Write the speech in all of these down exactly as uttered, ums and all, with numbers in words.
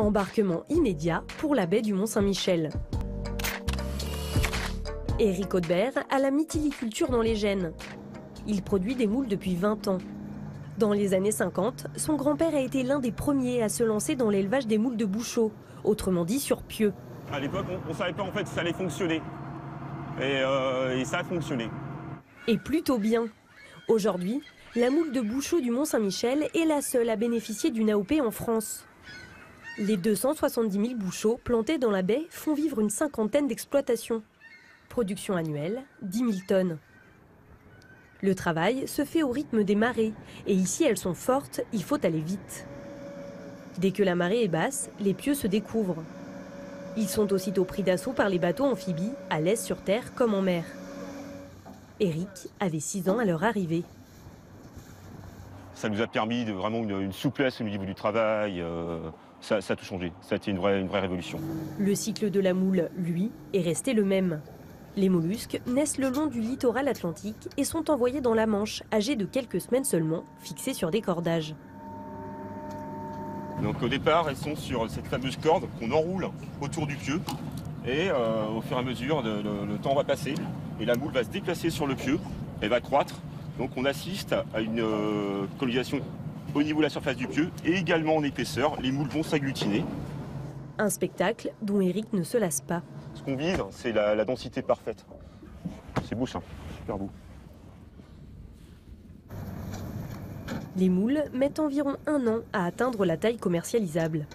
Embarquement immédiat pour la baie du Mont-Saint-Michel. Éric Audebert a la mytiliculture dans les gènes. Il produit des moules depuis vingt ans. Dans les années cinquante, son grand-père a été l'un des premiers à se lancer dans l'élevage des moules de Bouchot, autrement dit sur pieux. À l'époque, on ne savait pas en fait si ça allait fonctionner. Et, euh, et ça a fonctionné. Et plutôt bien. Aujourd'hui, la moule de Bouchot du Mont-Saint-Michel est la seule à bénéficier d'une A O P en France. Les deux cent soixante-dix mille bouchots plantés dans la baie font vivre une cinquantaine d'exploitations. Production annuelle, dix mille tonnes. Le travail se fait au rythme des marées, et ici elles sont fortes, il faut aller vite. Dès que la marée est basse, les pieux se découvrent. Ils sont aussitôt pris d'assaut par les bateaux amphibies, à l'aise sur terre comme en mer. Éric avait six ans à leur arrivée. Ça nous a permis de vraiment une, une souplesse au niveau du travail, euh, ça, ça a tout changé, ça a été une vraie, une vraie révolution. Le cycle de la moule, lui, est resté le même. Les mollusques naissent le long du littoral atlantique et sont envoyés dans la Manche, âgés de quelques semaines seulement, fixés sur des cordages. Donc au départ, elles sont sur cette fameuse corde qu'on enroule autour du pieu. Et euh, au fur et à mesure, le, le, le temps va passer et la moule va se déplacer sur le pieu, elle va croître. Donc on assiste à une euh, colonisation au niveau de la surface du pieu et également en épaisseur. Les moules vont s'agglutiner. Un spectacle dont Éric ne se lasse pas. Ce qu'on vise, c'est la, la densité parfaite. C'est beau ça, super beau. Les moules mettent environ un an à atteindre la taille commercialisable.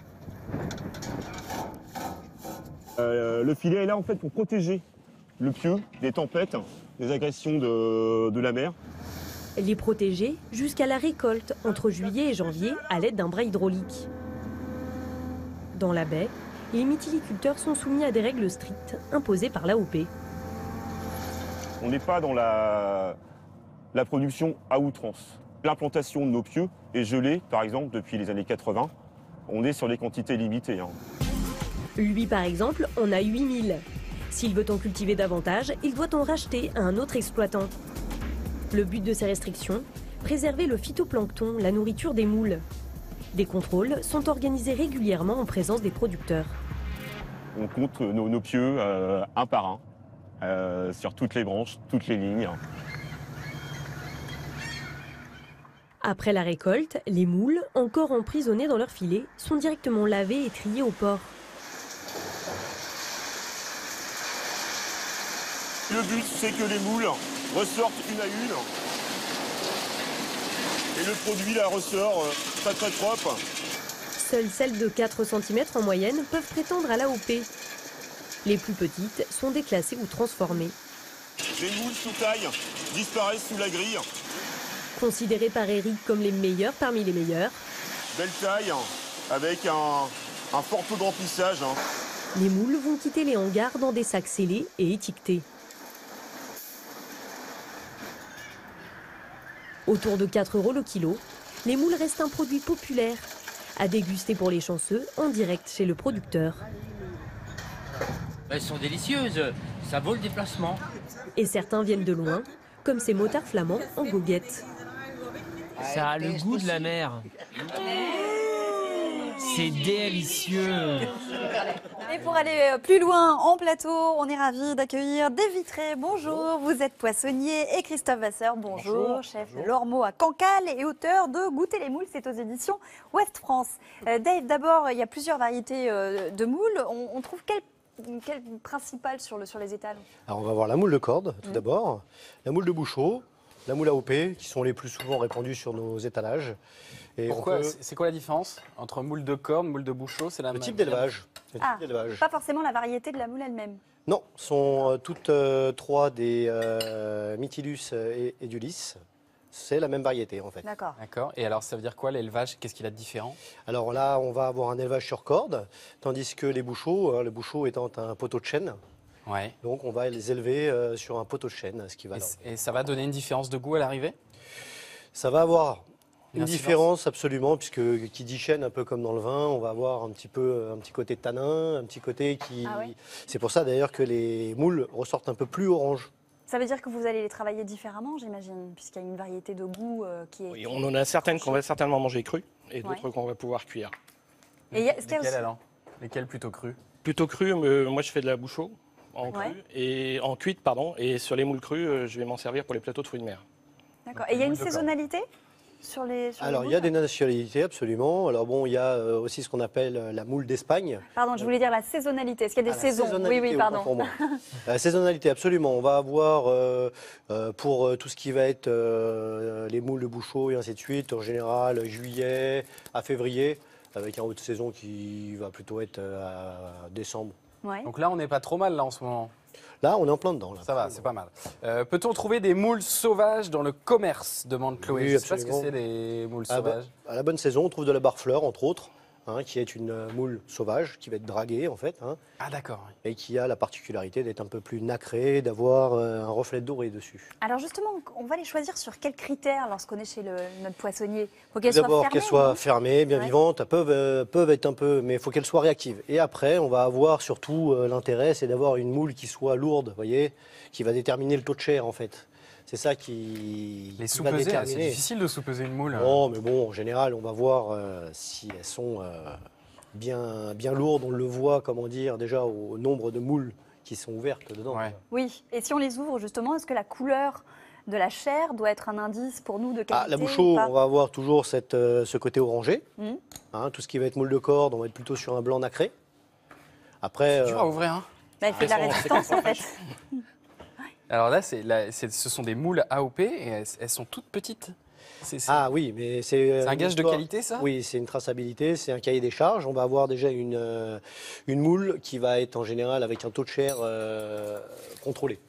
Euh, le filet est là en fait pour protéger le pieu des tempêtes, des agressions de, de la mer. Les protéger jusqu'à la récolte entre juillet et janvier à l'aide d'un bras hydraulique. Dans la baie, les mytiliculteurs sont soumis à des règles strictes imposées par l'A O P. On n'est pas dans la, la production à outrance. L'implantation de nos pieux est gelée, par exemple, depuis les années quatre-vingts. On est sur des quantités limitées. Hein. Lui, par exemple, en a huit mille. S'il veut en cultiver davantage, il doit en racheter à un autre exploitant. Le but de ces restrictions, préserver le phytoplancton, la nourriture des moules. Des contrôles sont organisés régulièrement en présence des producteurs. On compte nos, nos pieux euh, un par un, euh, sur toutes les branches, toutes les lignes. Après la récolte, les moules, encore emprisonnés dans leur filet, sont directement lavés et triés au port. Le but, c'est que les moules ressortent une à une. Et le produit là ressort euh, très très propre. Seules celles de quatre centimètres en moyenne peuvent prétendre à l'A O P. Les plus petites sont déclassées ou transformées. Les moules sous taille disparaissent sous la grille. Considérées par Éric comme les meilleures parmi les meilleures. Belle taille, avec un, un fort taux de remplissage. Hein. Les moules vont quitter les hangars dans des sacs scellés et étiquetés. Autour de quatre euros le kilo, les moules restent un produit populaire, à déguster pour les chanceux en direct chez le producteur. Elles sont délicieuses, ça vaut le déplacement. Et certains viennent de loin, comme ces motards flamands en goguette. Ça a le goût de la mer. C'est délicieux. Et pour aller plus loin en plateau, on est ravis d'accueillir Dave Vitré. Bonjour, vous êtes poissonnier, et Christophe Vasseur, bonjour, bonjour chef bonjour. de l'Ormeau à Cancale et auteur de Goûter les moules, c'est aux éditions Ouest France. Euh, Dave, d'abord, il y a plusieurs variétés euh, de moules. On, on trouve quelle Quelle principale sur, le, sur les étals? Alors on va voir la moule de corde tout mmh. d'abord, la moule de Bouchot, la moule A O P qui sont les plus souvent répandues sur nos étalages. Et pourquoi peut... C'est quoi la différence entre moule de corde, moule de Bouchot? C'est la le type d'élevage. Ah, pas forcément la variété de la moule elle-même. Non, sont euh, toutes euh, trois des euh, Mytilus et Edulis. C'est la même variété en fait. D'accord. D'accord. Et alors ça veut dire quoi l'élevage? Qu'est-ce qu'il a de différent? Alors là, on va avoir un élevage sur corde, tandis que les bouchots, hein, le bouchot étant un poteau de chêne, ouais. donc on va les élever euh, sur un poteau de chêne. Ce qui va et, et ça va donner une différence de goût à l'arrivée? Ça va avoir une, une différence absolument, puisque qui dit chêne, un peu comme dans le vin, on va avoir un petit peu un petit côté tanin, un petit côté qui. Ah oui. C'est pour ça d'ailleurs que les moules ressortent un peu plus orange. Ça veut dire que vous allez les travailler différemment, j'imagine, puisqu'il y a une variété de goût euh, qui est... Oui, on en a certaines qu'on va certainement manger crues et d'autres ouais. qu'on va pouvoir cuire. Et il y a- est-ce qu'il y a Lesquels aussi- alors Lesquels plutôt crus? Plutôt cru, mais moi je fais de la bouchot en Ouais. cru et en cuite pardon. Et sur les moules crus, euh, je vais m'en servir pour les plateaux de fruits de mer. D'accord. Et il y a une Moule de corne. saisonnalité sur les sur les Alors, il y a moules des nationalités, absolument. Alors bon, il y a euh, aussi ce qu'on appelle euh, la moule d'Espagne. Pardon, je voulais dire la saisonnalité. Est-ce qu'il y a des Ah, la saisons? Oui, saisonnalité, oui, autant pardon. pour moi. La saisonnalité, absolument. On va avoir, euh, euh, pour euh, tout ce qui va être euh, les moules de bouchot et ainsi de suite, en général, juillet à février, avec un haut de saison qui va plutôt être euh, à décembre. Ouais. Donc là, on n'est pas trop mal là en ce moment. Là, on est en plein dedans. Là. Ça va, c'est pas mal. Euh, Peut-on trouver des moules sauvages dans le commerce, demande Chloé. Oui, Je sais pas ce que absolument. c'est des moules À, sauvages. à la bonne saison, on trouve de la barfleur, entre autres, hein, qui est une euh, moule sauvage, qui va être draguée, en fait, hein, Ah d'accord. et qui a la particularité d'être un peu plus nacrée, d'avoir euh, un reflet doré dessus. Alors justement, on va les choisir sur quels critères lorsqu'on est chez le, notre poissonnier? Faut qu'elles soient D'abord, fermées. qu'elles soient non fermées, bien Ouais. vivantes, elles peuvent, euh, peuvent être un peu, mais il faut qu'elles soient réactives. Et après, on va avoir surtout euh, l'intérêt, c'est d'avoir une moule qui soit lourde, vous voyez, qui va déterminer le taux de chair, en fait. C'est ça qui, Les qui va sous-peser, c'est déterminer. difficile de sous-peser une moule. Non, mais bon, en général, on va voir euh, si elles sont euh, bien, bien lourdes. On le voit, comment dire, déjà au nombre de moules qui sont ouvertes dedans. Ouais. Oui. Et si on les ouvre justement, est-ce que la couleur de la chair doit être un indice pour nous de qualité? Ah, la ou bouchot, pas on va avoir toujours cette, euh, ce côté orangé. Mhm. Hein, tout ce qui va être moule de corde, on va être plutôt sur un blanc nacré. Après, C'est dur à euh, ouvrir. Hein. Bah, il fait de la résistance en fait. Alors là, c'est là, c'est- ce sont des moules A O P et elles, elles sont toutes petites. C'est c'est- ah oui, mais c'est euh, c'est un une gage de histoire- qualité, ça? Oui, c'est une traçabilité, c'est un cahier des charges. On va avoir déjà une, euh, une moule qui va être en général avec un taux de chair euh, contrôlé.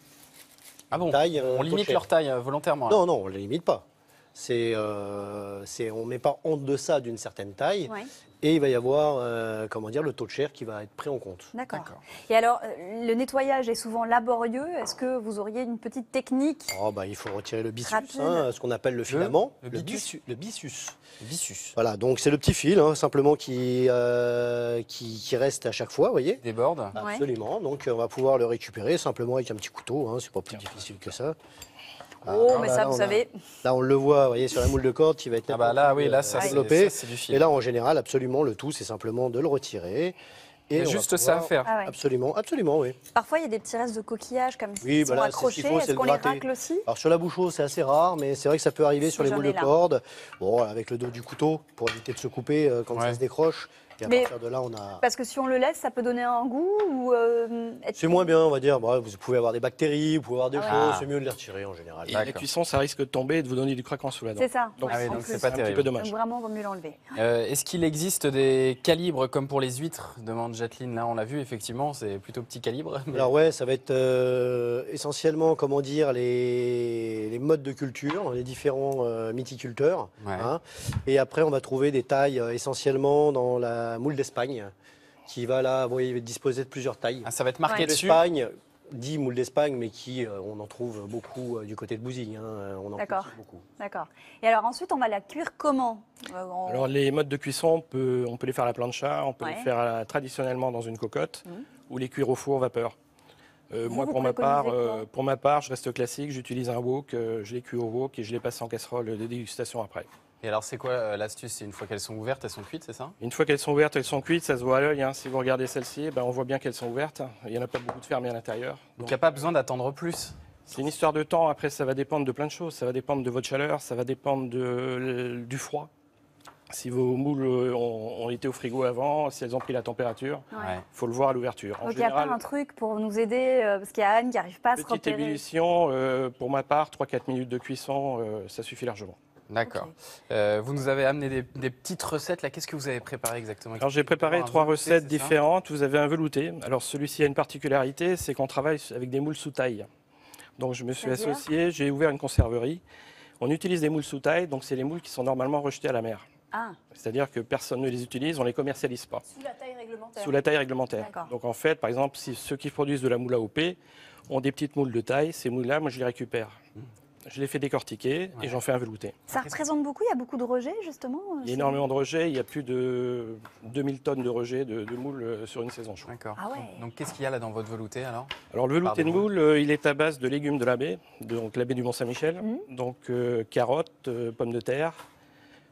Ah bon? Taille, euh, On taux de limite chair. leur taille euh, volontairement. là. Non, non, on ne les limite pas. C'est, euh, c'est, on ne met pas en deçà d'une certaine taille. Ouais. Et il va y avoir euh, comment dire, le taux de chair qui va être pris en compte. D'accord. D'accord. Et alors, euh, le nettoyage est souvent laborieux. Est-ce que vous auriez une petite technique? Oh, bah, il faut retirer le byssus, Rapide. hein, ce qu'on appelle le filament. le Le, bitus. bissu- le byssus. Vicus. Voilà, donc c'est le petit fil, hein, simplement qui, euh, qui, qui reste à chaque fois, vous voyez. Déborde. Ouais. Absolument. Donc on va pouvoir le récupérer simplement avec un petit couteau. Hein, c'est pas plus difficile que ça. Ah, Oh, mais là, ça, là, vous on a- savez. Là, on le voit, vous voyez, sur la moule de corde qui va être Ah bah là, oui, là, euh, ça, c'est développé. ça, c'est du fil. Et là, en général, absolument, le tout, c'est simplement de le retirer. Il y a on va juste ça à pouvoir- faire. Ah ouais. Absolument, absolument, oui. Parfois, il y a des petits restes de coquillages comme Oui, qui bah sont là, c'est ce accrochés. qu'il faut, c'est Est-ce le qu'on les gratter. racle aussi? Alors sur la bouchot, c'est assez rare, mais c'est vrai que ça peut arriver Si, sur les j'en moules ai de là. corde. Bon, avec le dos du couteau, pour éviter de se couper euh, quand Ouais. ça se décroche. Et à Mais- partir de là, on a... Parce que si on le laisse, ça peut donner un goût ou euh, être- C'est moins bien, on va dire. Bah, vous pouvez avoir des bactéries, vous pouvez avoir des Ah ouais. choses, Ah. c'est mieux de les retirer en général. Et la D'accord. cuisson, ça risque de tomber et de vous donner du craquant sous la dent. C'est ça. Donc, ouais, Ah oui, en donc plus. c'est pas un petit terrible. peu Donc dommage. vraiment, il vaut mieux l'enlever. Euh, Est-ce qu'il existe des calibres comme pour les huîtres, demande Jacqueline? Là, on l'a vu, effectivement, c'est plutôt petit calibre. mais- Alors ouais, ça va être euh, essentiellement, comment dire, les, les modes de culture, les différents euh, mythiculteurs. Ouais. hein. Et après, on va trouver des tailles euh, essentiellement dans la moule d'Espagne, qui va là, vous voyez, disposer de plusieurs tailles. Ah, ça va être marqué Ouais. dessus. L'Espagne, dit moule d'Espagne, mais qui, euh, on en trouve beaucoup euh, du côté de Bouzigues. hein, on en D'accord. cultive beaucoup. D'accord. Et alors ensuite, on va la cuire comment? Euh, en- Alors les modes de cuisson, on peut, on peut les faire à la plancha, on peut Ouais. les faire à la- traditionnellement dans une cocotte Mhm. ou les cuire au four vapeur. Euh, Vous, moi, vous pour ma, part, préconisez quoi euh, pour ma part, je reste classique, j'utilise un wok, euh, je les cuis au wok et je les passe en casserole de dégustation après. Et alors, c'est quoi euh, l'astuce? C'est une fois qu'elles sont ouvertes, elles sont cuites, c'est ça? Une fois qu'elles sont ouvertes, elles sont cuites, ça se voit à l'œil. hein. Si vous regardez celle-ci, ben, on voit bien qu'elles sont ouvertes. Il n'y en a pas beaucoup de fermées à l'intérieur. Donc, il n'y a pas besoin d'attendre plus. C'est une histoire de temps. Après, ça va dépendre de plein de choses. Ça va dépendre de votre chaleur, ça va dépendre de, du froid. Si vos moules euh, ont, ont été au frigo avant, si elles ont pris la température, il Ouais. faut le voir à l'ouverture. En Donc il n'y a général, pas un truc pour nous aider, euh, parce qu'il y a Anne qui n'arrive pas à se petite repérer. ébullition, euh, pour ma part, trois à quatre minutes de cuisson, euh, ça suffit largement. D'accord. Ok. Euh, vous nous avez amené des, des petites recettes là. Qu'est-ce que vous avez préparé exactement? Alors j'ai préparé Un trois velouté, recettes c'est ça? différentes. Vous avez un velouté. Alors celui-ci a une particularité, c'est qu'on travaille avec des moules sous taille. Donc je me suis C'est-à-dire associé, j'ai ouvert une conserverie. On utilise des moules sous taille, donc c'est les moules qui sont normalement rejetés à la mer. Ah, C'est-à-dire que personne ne les utilise, on ne les commercialise pas. sous la taille réglementaire. Sous la taille réglementaire. D'accord. Donc en fait, par exemple, si ceux qui produisent de la moule A O P ont des petites moules de taille, ces moules-là, moi je les récupère. Je les fais décortiquer Ouais. et j'en fais un velouté. Ça représente beaucoup, il y a beaucoup de rejets justement. euh, Il y a c'est- énormément de rejets, il y a plus de deux mille tonnes de rejets de, de moules euh, sur une saison chaude. D'accord. Ah ouais. Donc, qu'est-ce qu'il y a là dans votre velouté alors? Alors le velouté de Pardon. moule, euh, il est à base de légumes de la baie, donc la baie du Mont-Saint-Michel, Mhm. donc euh, carottes, euh, pommes de terre,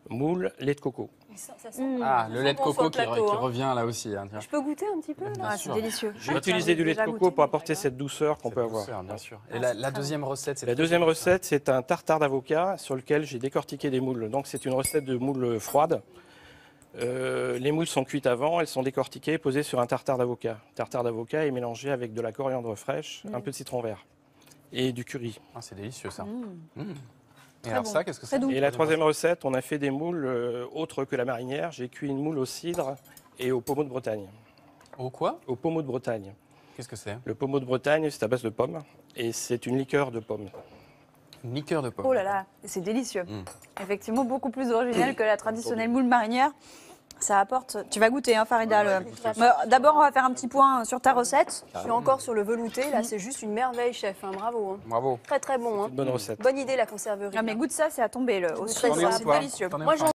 moule, lait de coco. Ça, ça sent- Mmh. Ah, le lait de bon sur coco le qui, plateau, qui hein. revient là aussi. hein, tiens. Je peux goûter un petit peu là Ah, c'est sûr. délicieux. J'ai Ah, utilisé tiens, du lait de déjà coco goûté. pour apporter cette douceur qu'on Cette peut avoir. douceur, bien sûr. Ah, Et la, c'est la très deuxième recette, c'est La deuxième recette, c'est un tartare d'avocat sur lequel j'ai décortiqué des moules. Donc c'est une recette de moules froides. Euh, les moules sont cuites avant, elles sont décortiquées, posées sur un tartare d'avocat. Le tartare d'avocat est mélangé avec de la coriandre fraîche, un peu de citron vert et du curry. Ah, c'est délicieux ça. Mmh. Mmh. Et Très alors bon. ça, qu'est-ce que Très c'est doux. Et la troisième recette, on a fait des moules euh, autres que la marinière. J'ai cuit une moule au cidre et au pommeau de Bretagne. Au quoi Au pommeau de Bretagne. Qu'est-ce que c'est? Le pommeau de Bretagne, c'est à base de pommes et c'est une liqueur de pommes. Une liqueur de pomme. Oh là là, c'est délicieux. Mmh. Effectivement, beaucoup plus original que la traditionnelle moule marinière. Ça apporte. Tu vas goûter, hein, Farida. le- Mais D'abord, on va faire un petit point sur ta recette. Je suis encore sur le velouté, là c'est juste une merveille chef, hein, bravo. Hein. Bravo. Très très bon. Hein. Une bonne recette. Bonne idée la conserverie. Ah, mais goûte ça, c'est à tomber le, au Goûte sucre, ça, c'est ou pas délicieux. T'en es Moi, ou pas